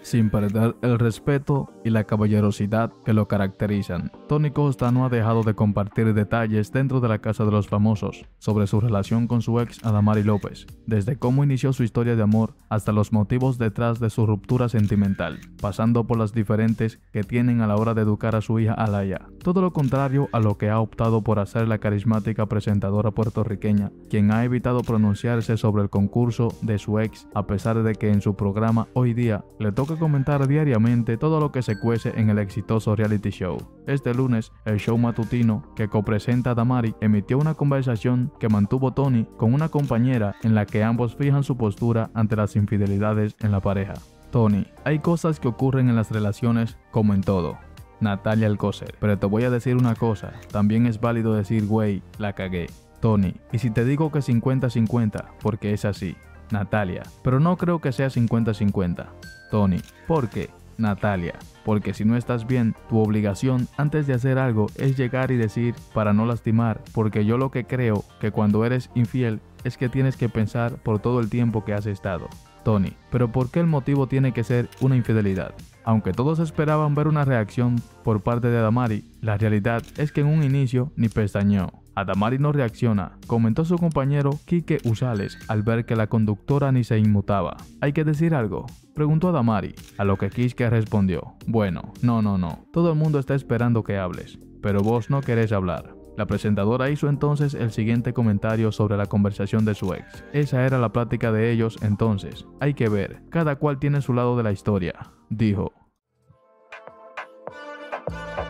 sin perder el respeto y la caballerosidad que lo caracterizan. Tony Costa no ha dejado de compartir detalles dentro de la casa de los famosos sobre su relación con su ex Adamari López, desde cómo inició su historia de amor hasta los motivos detrás de su ruptura sentimental, pasando por las diferentes que tienen a la hora de educar a su hija Alaya. Todo lo contrario a lo que ha optado por hacer la carismática presentadora puertorriqueña, quien ha evitado pronunciarse sobre el concurso de su ex, a pesar de que en su programa Hoy Día le toca comentar diariamente todo lo que se cuece en el exitoso reality show. Este lunes, el show matutino que copresenta Adamari emitió una conversación que mantuvo Tony con una compañera en la que ambos fijan su postura ante las infidelidades en la pareja. Tony: hay cosas que ocurren en las relaciones como en todo. Natalia Alcocer: pero te voy a decir una cosa, también es válido decir güey, la cagué. Tony: y si te digo que 50-50, porque es así. Natalia: pero no creo que sea 50-50. Tony: ¿por qué? Natalia: porque si no estás bien, tu obligación antes de hacer algo es llegar y decir para no lastimar, porque yo lo que creo que cuando eres infiel es que tienes que pensar por todo el tiempo que has estado. Tony: pero ¿por qué el motivo tiene que ser una infidelidad? Aunque todos esperaban ver una reacción por parte de Adamari, la realidad es que en un inicio ni pestañeó. Adamari no reacciona, comentó su compañero Quique Usales al ver que la conductora ni se inmutaba. ¿Hay que decir algo?, preguntó Adamari, a lo que Quique respondió: bueno, no, todo el mundo está esperando que hables, pero vos no querés hablar. La presentadora hizo entonces el siguiente comentario sobre la conversación de su ex. Esa era la plática de ellos entonces. Hay que ver, cada cual tiene su lado de la historia, dijo.